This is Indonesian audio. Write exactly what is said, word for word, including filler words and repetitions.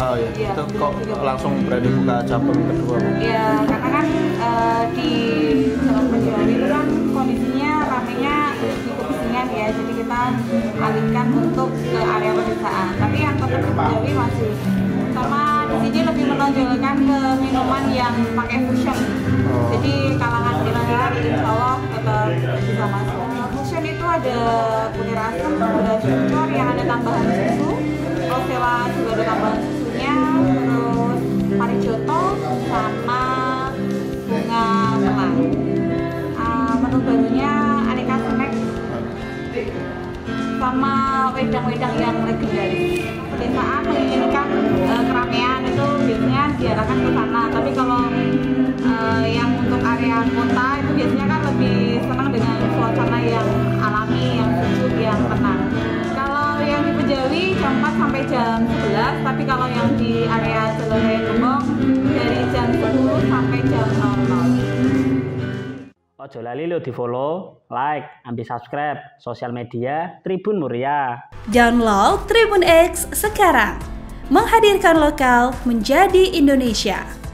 Oh iya, ya, itu kok langsung berani buka cabang kedua? Iya, karena kan uh, di Jalan Perjuangan itu kan kondisinya ramenya di Kupisingan ya, jadi kita alihkan untuk ke area pedesaan. Tapi yang tetap Jawi masih, sama di sini lebih menonjolkan ke minuman yang pakai fusion. Oh. Jadi kalangan milenial insya Allah tetap bisa masuk. Fusion itu ada kunir asam, ada cucur yang ada tambahan susu, Rosella juga ada tambahan susunya, terus Parijoto sama bunga melang. Uh, menu barunya aneka snack sama wedang-wedang yang legendaris. Pedesaan menginginkan uh, keramaian itu biasanya diarahkan ke sana, tapi kalau uh, yang untuk area kota itu biasanya kan lebih senang dengan suasana yang alami, yang sejuk, yang tenang. Kalau yang di Pejawi jam empat sampai jam sebelas, tapi kalau yang di area Jalan Raya Gembong dari jam sepuluh sampai jam nol nol. Ojo lali lo di follow, like, ambil subscribe sosial media Tribun Muria. Download Tribun X sekarang, menghadirkan lokal menjadi Indonesia.